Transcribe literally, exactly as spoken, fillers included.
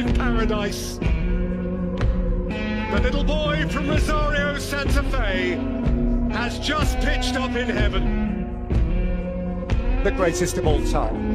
in paradise. The little boy from Rosario, Santa Fe has just pitched up in heaven. The greatest of all time.